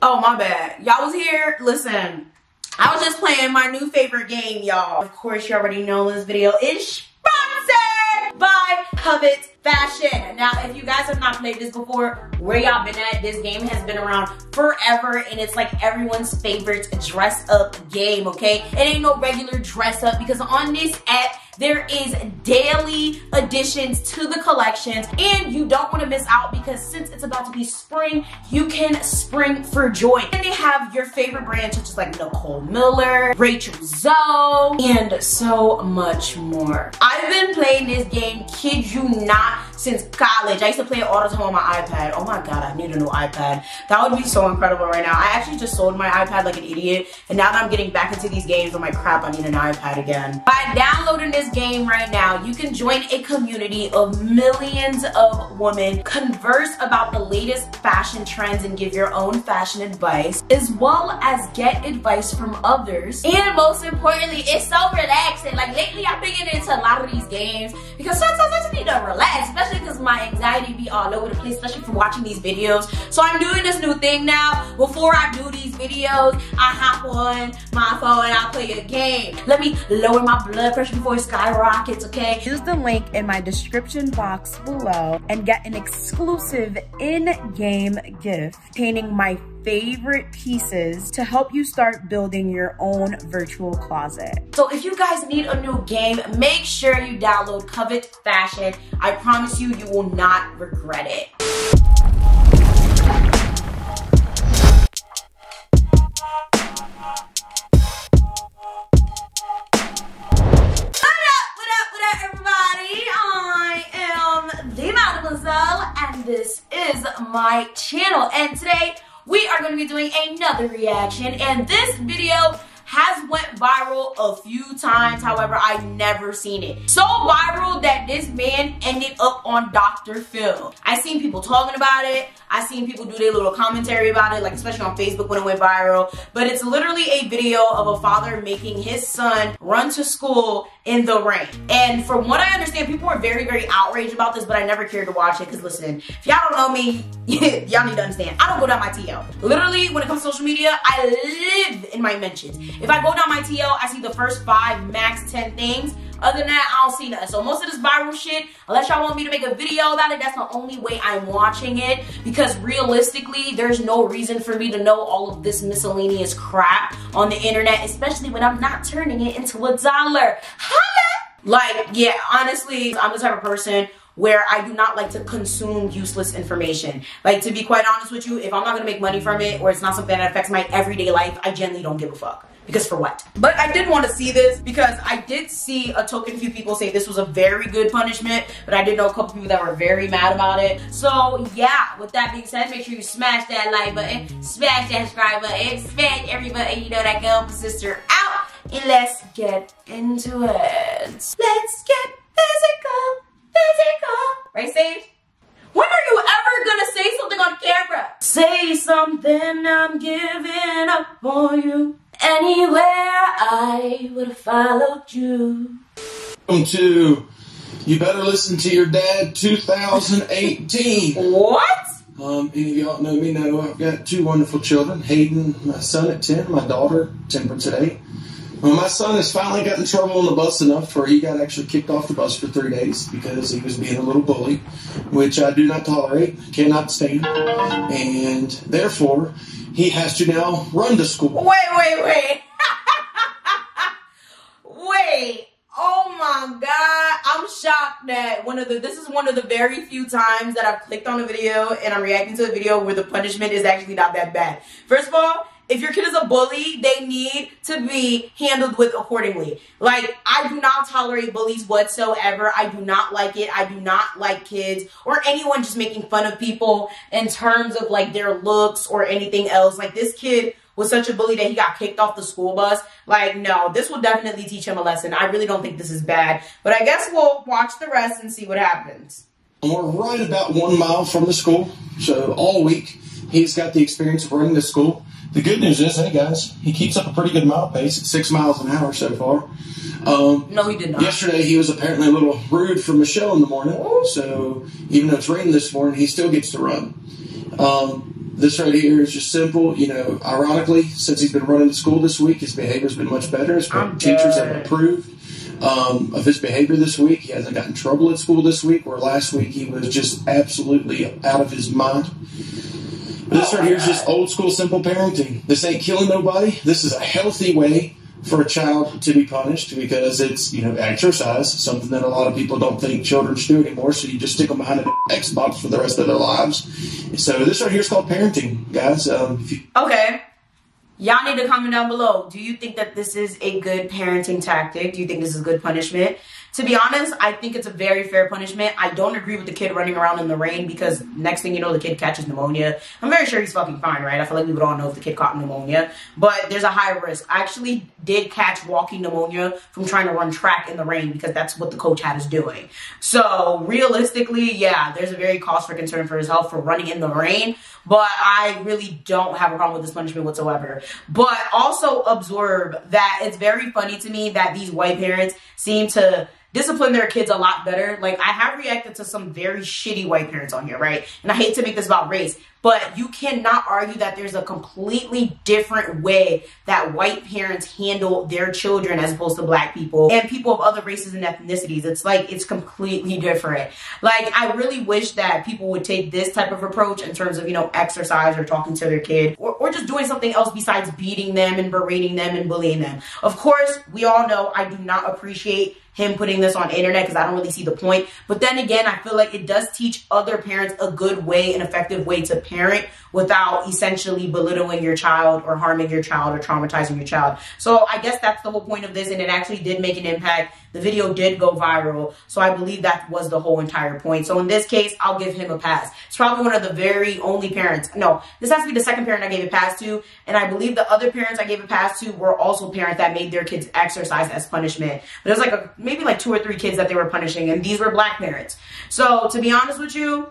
Oh, my bad. Y'all was here? Listen, I was just playing my new favorite game, y'all. Of course, you already know this video is sponsored by Covet Fashion. Now, if you guys have not played this before, where y'all been at? This game has been around forever, and it's like everyone's favorite dress up game, okay? It ain't no regular dress up, because on this app, there is daily additions to the collections, and you don't want to miss out, because since it's about to be spring, you can spring for joy. And they have your favorite brands such as like Nicole Miller, Rachel Zoe, and so much more. I've been playing this game, kid you not, since college. I used to play it all the time on my iPad. Oh my god, I need a new iPad. That would be so incredible right now. I actually just sold my iPad like an idiot, and now that I'm getting back into these games, I'm like, crap, I need an iPad again. By downloading this game right now, you can join a community of millions of women, converse about the latest fashion trends and give your own fashion advice, as well as get advice from others. And most importantly, it's so relaxing. Like lately, I've been getting into a lot of these games because sometimes I just need to relax, especially because my anxiety be all over the place, especially from watching these videos. So I'm doing this new thing now. Before I do these videos, I hop on my phone and I play a game. Let me lower my blood pressure before it skyrockets, okay? Use the link in my description box below and get an exclusive in-game gift containing my favorite pieces to help you start building your own virtual closet. So if you guys need a new game, make sure you download Covet Fashion. I promise you, you will not regret it. And this is my channel, and today we are going to be doing another reaction, and this video has went viral a few times. However, I've never seen it so viral that this man ended up on Dr. Phil. I seen people talking about it. I seen people do their little commentary about it, like especially on Facebook when it went viral. But it's literally a video of a father making his son run to school in the rain. And from what I understand, people were very, very outraged about this, but I never cared to watch it because listen, if y'all don't know me, y'all need to understand, I don't go down my TL. Literally, when it comes to social media, I live in my mentions. If I go down my TL, I see the first 5, max 10 things. Other than that, I don't see nothing. So most of this viral shit, unless y'all want me to make a video about it, that's the only way I'm watching it. Because realistically, there's no reason for me to know all of this miscellaneous crap on the internet, especially when I'm not turning it into $1. Like, yeah, honestly, I'm the type of person where I do not like to consume useless information. Like, to be quite honest with you, if I'm not gonna make money from it, or it's not something that affects my everyday life, I generally don't give a fuck. Because for what? But I did want to see this because I did see a token few people say this was a very good punishment, but I did know a couple people that were very mad about it. So yeah, with that being said, make sure you smash that like button, smash that subscribe button, smash every button, you know, that can help a sister out. And let's get into it. Let's get physical. Right, Sage? When are you ever gonna say something on camera? Say something, I'm giving up on you. Anywhere I would have followed you. Welcome to You Better Listen to Your Dad 2018. What? Any of y'all know me know I've got 2 wonderful children. Hayden, my son at 10, my daughter, Temperance at 8. Well, my son has finally got in trouble on the bus enough where he got actually kicked off the bus for 3 days because he was being a little bully, which I do not tolerate, cannot stand, and therefore he has to now run to school. Wait. Wait. Oh my God. I'm shocked that this is one of the very few times that I've clicked on a video and I'm reacting to a video where the punishment is actually not that bad. First of all, if your kid is a bully, they need to be handled with accordingly. Like, I do not tolerate bullies whatsoever. I do not like it. I do not like kids or anyone just making fun of people in terms of like their looks or anything else. Like, this kid was such a bully that he got kicked off the school bus. Like, no, this will definitely teach him a lesson. I really don't think this is bad. But I guess we'll watch the rest and see what happens. We're right about 1 mile from the school. So all week, he's got the experience of running to school. The good news is, hey guys, he keeps up a pretty good mile pace at 6 miles an hour so far. No, he did not. Yesterday, he was apparently a little rude for Michelle in the morning. So even though it's raining this morning, he still gets to run. This right here is just simple. You know, ironically, since he's been running to school this week, his behavior's been much better. His teachers have approved of his behavior this week. He hasn't gotten in trouble at school this week, where last week he was just absolutely out of his mind. But this right here is just old school simple parenting. This ain't killing nobody. This is a healthy way for a child to be punished, because it's, you know, exercise, something that a lot of people don't think children should do anymore, so you just stick them behind an Xbox for the rest of their lives. So this right here is called parenting, guys. Okay. Y'all need to comment down below. Do you think that this is a good parenting tactic? Do you think this is good punishment? To be honest, I think it's a very fair punishment. I don't agree with the kid running around in the rain, because next thing you know, the kid catches pneumonia. I'm very sure he's fucking fine, right? I feel like we would all know if the kid caught pneumonia. But there's a high risk. I actually did catch walking pneumonia from trying to run track in the rain, because that's what the coach had us doing. So realistically, yeah, there's a very cause for concern for his health for running in the rain. But I really don't have a problem with this punishment whatsoever. But also observe that it's very funny to me that these white parents seem to discipline their kids a lot better. Like, I have reacted to some very shitty white parents on here, right? And I hate to make this about race, but you cannot argue that there's a completely different way that white parents handle their children as opposed to black people and people of other races and ethnicities. It's like, it's completely different. Like, I really wish that people would take this type of approach in terms of, you know, exercise or talking to their kid, or just doing something else besides beating them and berating them and bullying them. Of course, we all know I do not appreciate him putting this on internet, because I don't really see the point. But then again, I feel like it does teach other parents a good way, an effective way to parent without essentially belittling your child or harming your child or traumatizing your child. So I guess that's the whole point of this, and it actually did make an impact. The video did go viral, so I believe that was the whole entire point. So in this case, I'll give him a pass. It's probably one of the very only parents. No, this has to be the second parent I gave a pass to, and I believe the other parents I gave a pass to were also parents that made their kids exercise as punishment. But it was like maybe like 2 or 3 kids that they were punishing, and these were black parents. So to be honest with you,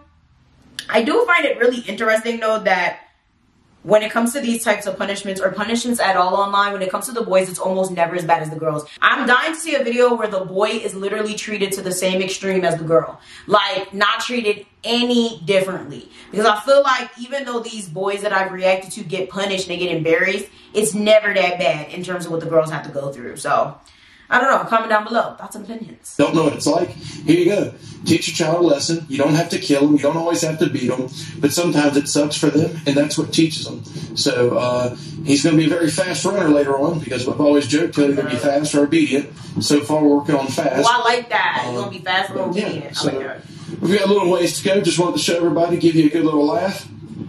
I do find it really interesting though that when it comes to these types of punishments, or punishments at all online, when it comes to the boys, it's almost never as bad as the girls. I'm dying to see a video where the boy is literally treated to the same extreme as the girl. Like, not treated any differently. Because I feel like even though these boys that I've reacted to get punished, they get embarrassed, it's never that bad in terms of what the girls have to go through. So, I don't know. Comment down below. Thoughts and opinions. Don't know what it's like? Here you go. Teach your child a lesson. You don't have to kill them. You don't always have to beat them. But sometimes it sucks for them, and that's what teaches them. So he's going to be a very fast runner later on, because we've always joked he'll either be fast or obedient. So far, we're working on fast. Oh, I like that. You're going to be fast or obedient. Yeah, so we've got a little ways to go. Just wanted to show everybody, give you a good little laugh.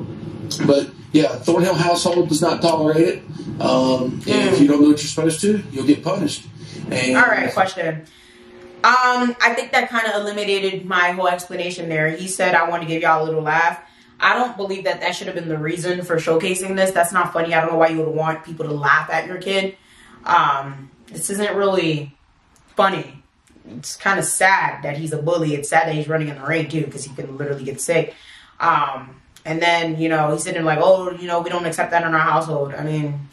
But yeah, Thornhill household does not tolerate it. And if you don't do what you're supposed to, you'll get punished. And all right, question. I think that kind of eliminated my whole explanation there. He said, I want to give y'all a little laugh. I don't believe that that should have been the reason for showcasing this. That's not funny. I don't know why you would want people to laugh at your kid. This isn't really funny. It's kind of sad that he's a bully. It's sad that he's running in the rain too, because he could literally get sick. And then, you know, he's sitting like, oh, you know, we don't accept that in our household. I mean,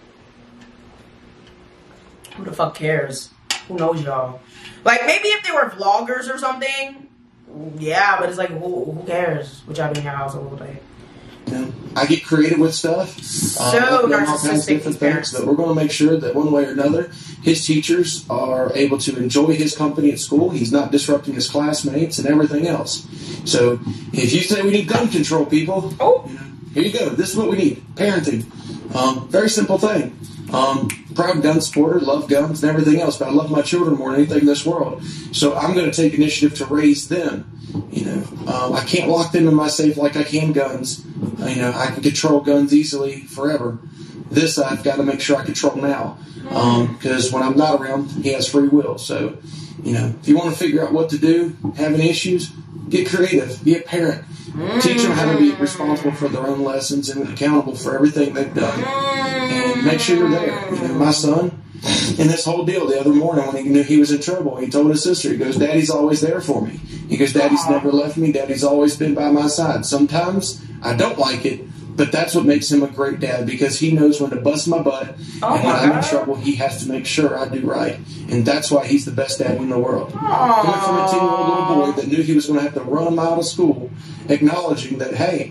who the fuck cares? Who knows, y'all? Like, maybe if they were vloggers or something, yeah, but it's like, who cares what y'all do in your household? Like, I get creative with stuff. So narcissistic, different things, but we're going to make sure that one way or another, his teachers are able to enjoy his company at school. He's not disrupting his classmates and everything else. So if you say we need gun control, people, here you go. This is what we need. Parenting. Very simple thing. Proud gun supporter, love guns and everything else, but I love my children more than anything in this world. So I'm going to take initiative to raise them. You know, I can't lock them in my safe like I can guns. You know, I can control guns easily forever. This I've got to make sure I control now, because when I'm not around, he has free will. So, you know, if you want to figure out what to do, have any issues, get creative, be a parent. Teach them how to be responsible for their own lessons and accountable for everything they've done. And make sure you're there. You know, my son, in this whole deal the other morning when he knew he was in trouble, he told his sister, he goes, Daddy's always there for me. He goes, Daddy's never left me. Daddy's always been by my side. Sometimes I don't like it, but that's what makes him a great dad, because he knows when to bust my butt, and when I'm in trouble, he has to make sure I do right. And that's why he's the best dad in the world. Coming from a 10-year-old little boy that knew he was going to have to run him out of school, acknowledging that, hey,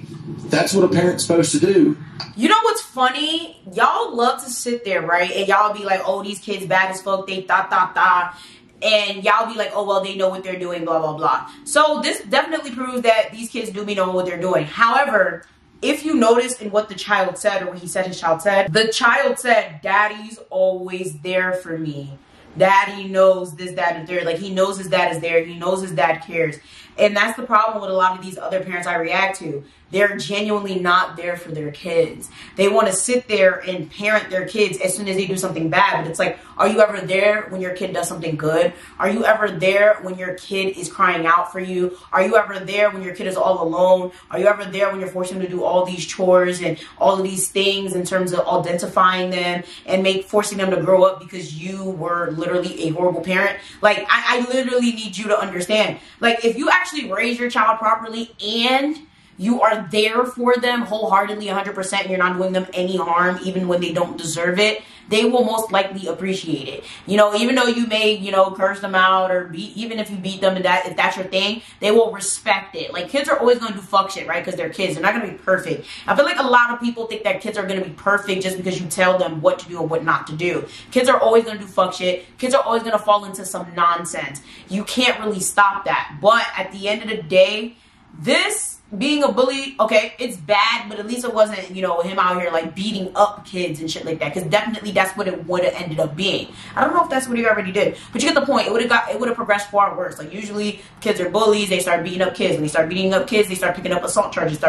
that's what a parent's supposed to do. You know what's funny? Y'all love to sit there, right? And y'all be like, oh, these kids bad as fuck, they da. And y'all be like, oh, well, they know what they're doing, blah, blah, blah. So this definitely proves that these kids do know what they're doing. However, if you notice in what the child said, or what he said his child said, the child said, daddy's always there for me. Daddy knows this, that, and third. Like, he knows his dad is there. He knows his dad cares. And that's the problem with a lot of these other parents I react to. They're genuinely not there for their kids. They want to sit there and parent their kids as soon as they do something bad. But it's like, are you ever there when your kid does something good? Are you ever there when your kid is crying out for you? Are you ever there when your kid is all alone? Are you ever there when you're forcing them to do all these chores and all of these things in terms of identifying them and forcing them to grow up because you were literally a horrible parent? Like, I literally need you to understand. Like, if you actually raise your child properly and you are there for them wholeheartedly 100% and you're not doing them any harm even when they don't deserve it, they will most likely appreciate it. You know, even though you may, you know, curse them out or even if you beat them, if that's your thing, they will respect it. Like, kids are always going to do fuck shit, right? Because they're kids. They're not going to be perfect. I feel like a lot of people think that kids are going to be perfect just because you tell them what to do and what not to do. Kids are always going to do fuck shit. Kids are always going to fall into some nonsense. You can't really stop that. But at the end of the day, this being a bully, okay, it's bad, but at least it wasn't, you know, him out here like beating up kids and shit like that, because definitely that's what it would have ended up being. I don't know if that's what he already did, but you get the point. It would have progressed far worse. Like, usually kids are bullies, they start beating up kids. When they start beating up kids, they start picking up assault charges,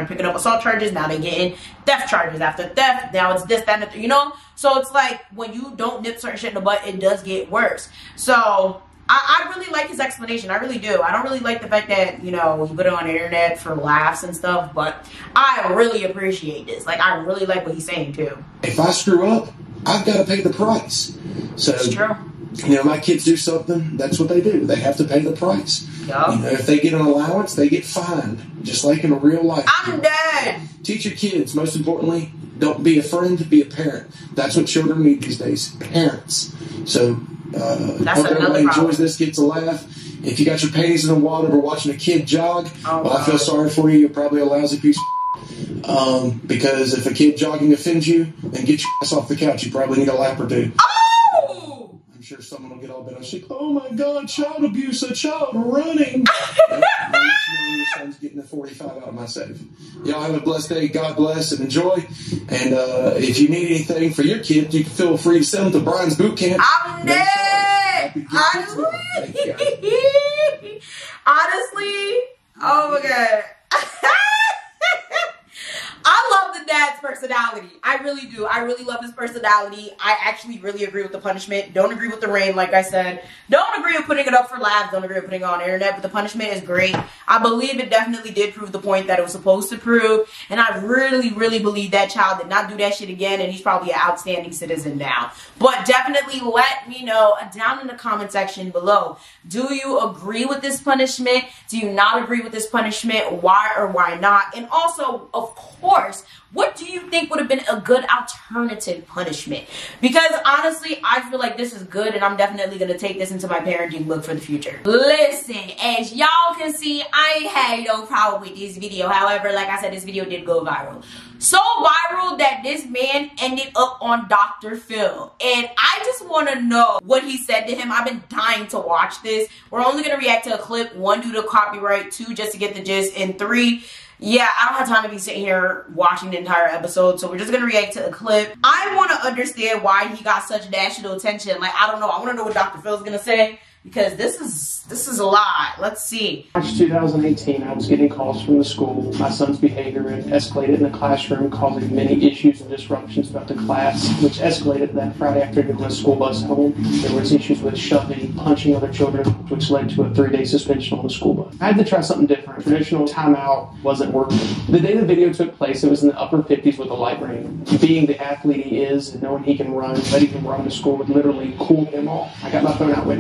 now they getting theft charges after theft. Now it's this, that, and the, you know? So it's like, when you don't nip certain shit in the butt, it does get worse. So I really like his explanation. I really do. I don't really like the fact that, you know, he put it on the internet for laughs and stuff, but I really appreciate this. Like, I really like what he's saying too. If I screw up, I've got to pay the price. So, it's true. You know, my kids do something, that's what they do. They have to pay the price. Yep. You know, if they get an allowance, they get fined, just like in a real life. I'm dead. Teach your kids, most importantly, don't be a friend, be a parent. That's what children need these days, parents. So, hope everybody enjoys this, gets a laugh. If you got your panties in the water or watching a kid jog, well, I feel sorry for you. You're probably a lousy piece of because if a kid jogging offends you, then get your ass off the couch. You probably need a lap or two. Oh! I'm sure someone will get all bent on shit. Oh my God, child abuse, a child running. Your son's getting a 45 out of my safe. Y'all have a blessed day. God bless and enjoy. And if you need anything for your kids, you can feel free to send them to Brian's Boot Camp. I'm dead. Honestly, oh my God. I love the dad's personality. I really do. I really love his personality. I actually really agree with the punishment. Don't agree with the rain, like I said. Don't agree with putting it up for laughs. Don't agree with putting it on the internet. But the punishment is great. I believe it definitely did prove the point that it was supposed to prove. And I really, really believe that child did not do that shit again. And he's probably an outstanding citizen now. But definitely let me know down in the comment section below. Do you agree with this punishment? Do you not agree with this punishment? Why or why not? And also, of course, what do you think would have been a good alternative punishment? Because honestly, I feel like this is good, and I'm definitely going to take this into my parenting book for the future. Listen, as y'all can see, I had no problem with this video. However, like I said, this video did go viral. So viral that this man ended up on Dr. Phil. And I just want to know what he said to him. I've been dying to watch this. We're only going to react to a clip. 1, due to copyright. 2, just to get the gist. And 3, yeah, I don't have time to be sitting here watching the entire episode, so we're just gonna react to a clip. I want to understand why he got such national attention. Like, I don't know. I want to know what Dr. Phil's gonna say, because this is a lot. Let's see. March 2018, I was getting calls from the school. My son's behavior had escalated in the classroom, causing many issues and disruptions about the class, which escalated that Friday afternoon on a school bus home. There was issues with shoving, punching other children, which led to a 3-day suspension on the school bus. I had to try something different. Traditional timeout wasn't working. The day the video took place, it was in the upper 50s with a light rain. Being the athlete he is and knowing he can run, letting him run to school would literally cool him off. I got my phone out, went to Facebook,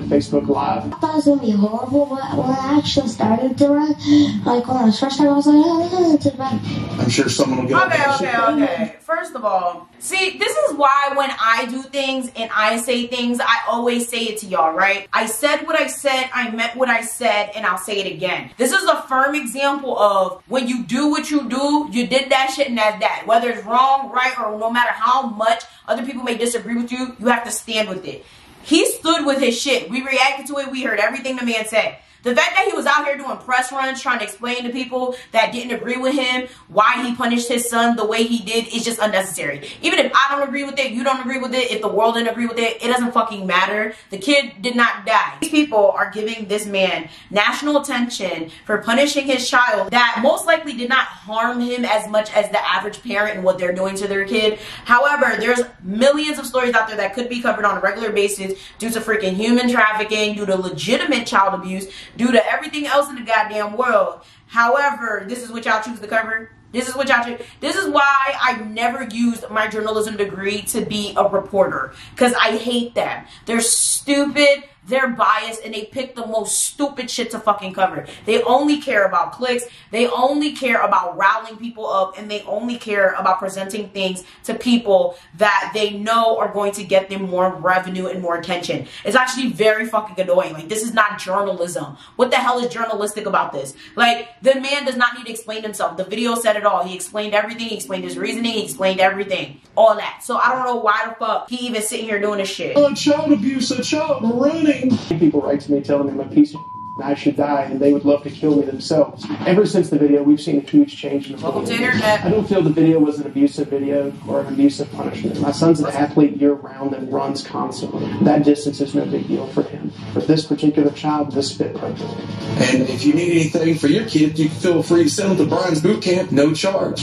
live. I thought it was going to be horrible, but when I actually started to run, like when I was first time, I was like, oh, to run. I'm sure someone will get Okay. First of all, see, this is why when I do things and I say things, I always say it to y'all, right? I said what I said, I meant what I said, and I'll say it again. This is a firm example of when you do what you do, you did that shit and that's that. Whether it's wrong, right, or no matter how much other people may disagree with you, you have to stand with it. He stood with his shit. We reacted to it. We heard everything the man said. The fact that he was out here doing press runs trying to explain to people that didn't agree with him why he punished his son the way he did is just unnecessary. Even if I don't agree with it, you don't agree with it, if the world didn't agree with it, it doesn't fucking matter. The kid did not die. These people are giving this man national attention for punishing his child that most likely did not harm him as much as the average parent and what they're doing to their kid. However, there's millions of stories out there that could be covered on a regular basis due to freaking human trafficking, due to legitimate child abuse, due to everything else in the goddamn world. However, this is what y'all choose to cover. This is what y'all choose. This is why I never used my journalism degree to be a reporter. Because I hate them. They're stupid. They're biased, and they pick the most stupid shit to fucking cover. They only care about clicks. They only care about riling people up, and they only care about presenting things to people that they know are going to get them more revenue and more attention. It's actually very fucking annoying. Like, this is not journalism. What the hell is journalistic about this? Like, the man does not need to explain himself. The video said it all. He explained everything. He explained his reasoning. He explained everything. All that. So I don't know why the fuck he even sitting here doing this shit. Child abuse, a child running. People write to me telling me I'm a piece of and I should die, and they would love to kill me themselves. Ever since the video, we've seen a huge change in the Welcome to internet. I don't feel the video was an abusive video or an abusive punishment. My son's an athlete year-round and runs constantly. That distance is no big deal for him. For this particular child, this fit perfectly. And if you need anything for your kid, you can feel free to send them to Brian's Boot Camp, no charge.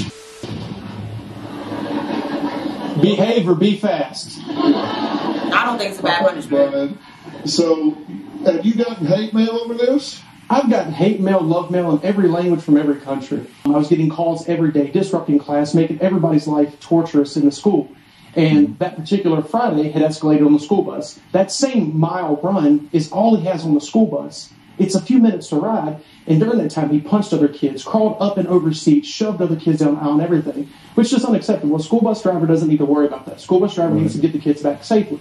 Behave or be fast. I don't think it's a bad punishment. Brian, so, have you gotten hate mail over this? I've gotten hate mail, love mail in every language from every country. I was getting calls every day, disrupting class, making everybody's life torturous in the school. And that particular Friday had escalated on the school bus. That same mile run is all he has on the school bus. It's a few minutes to ride, and during that time he punched other kids, crawled up and over seats, shoved other kids down the aisle and everything, which is unacceptable. A school bus driver doesn't need to worry about that. School bus driver needs to get the kids back safely.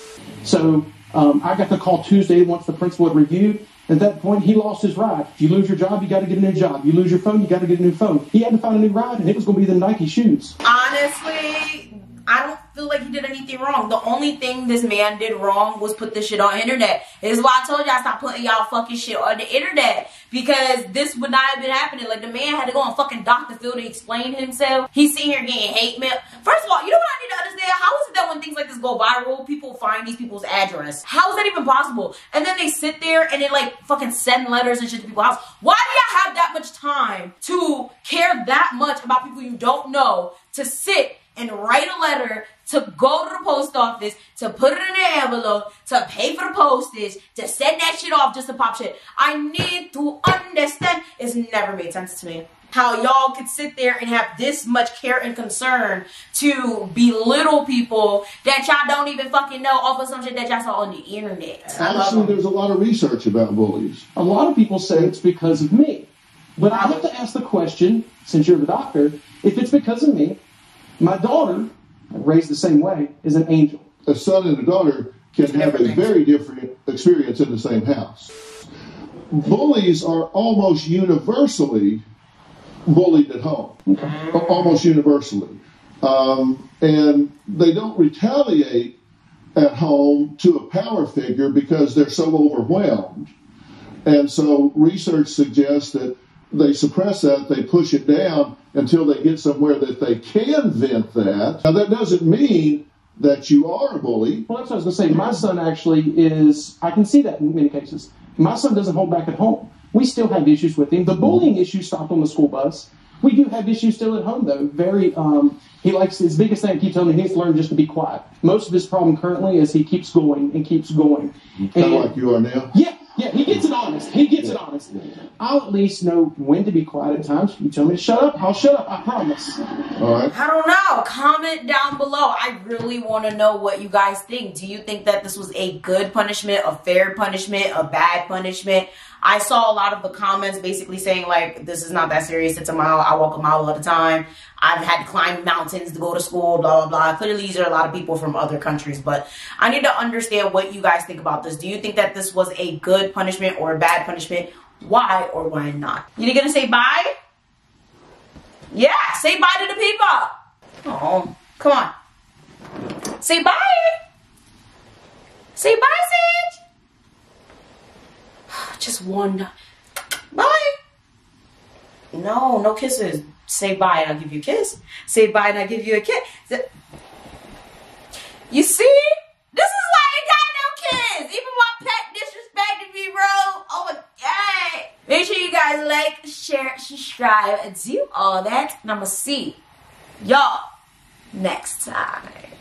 So I got the call Tuesday once the principal had reviewed. At that point, he lost his ride. If you lose your job, you got to get a new job. You lose your phone, you got to get a new phone. He had to find a new ride, and it was going to be the Nike shoes. Honestly, I don't feel like he did anything wrong. The only thing this man did wrong was put this shit on the internet. This is why I told y'all stop putting y'all fucking shit on the internet. Because this would not have been happening. Like, the man had to go on fucking Dr. Phil to explain himself. He's sitting here getting hate mail. First of all, you know what I need to understand? How is it that when things like this go viral, people find these people's address? How is that even possible? And then they sit there and they like fucking send letters and shit to people's house. Why do y'all have that much time to care that much about people you don't know, to sit and write a letter, to go to the post office, to put it in an envelope, to pay for the postage, to send that shit off just to pop shit? I need to understand. It's never made sense to me how y'all could sit there and have this much care and concern to belittle people that y'all don't even fucking know off of some shit that y'all saw on the internet. Actually, there's a lot of research about bullies. A lot of people say it's because of me. But I have to ask the question, since you're the doctor, if it's because of me, my daughter, raised the same way, is an angel. A son and a daughter can have a very different experience in the same house. Bullies are almost universally bullied at home. Almost universally. And they don't retaliate at home to a power figure because they're so overwhelmed. And so research suggests that they suppress that, they push it down until they get somewhere that they can vent that. Now, that doesn't mean that you are a bully. Well, that's what I was going to say. My son actually is, I can see that in many cases. My son doesn't hold back at home. We still have issues with him. The bullying issue stopped on the school bus. We do have issues still at home, though. He likes, his biggest thing, I keep telling him, he needs to learn just to be quiet. Most of his problem currently is he keeps going and keeps going. Kind of like you are now? Yeah, he gets it honest. He gets keeps it honest. I'll at least know when to be quiet at times. You tell me to shut up, I'll shut up, I promise. All right. I don't know. Comment down below. I really want to know what you guys think. Do you think that this was a good punishment, a fair punishment, a bad punishment? I saw a lot of the comments basically saying, like, this is not that serious. It's a mile. I walk a mile at a time. I've had to climb mountains to go to school, blah, blah, blah. Clearly, these are a lot of people from other countries. But I need to understand what you guys think about this. Do you think that this was a good punishment or a bad punishment? Why or why not? You gonna say bye? Yeah, say bye to the people. Oh, come on. Say bye. Say bye, Sage. Just one. Bye. No, no kisses. Say bye and I'll give you a kiss. Say bye and I'll give you a kiss. You see? This is why you got no kids. Even my pet disrespected me, bro. Oh my God. Make sure you guys like, share, subscribe, and do all that. And I'm going to see y'all next time.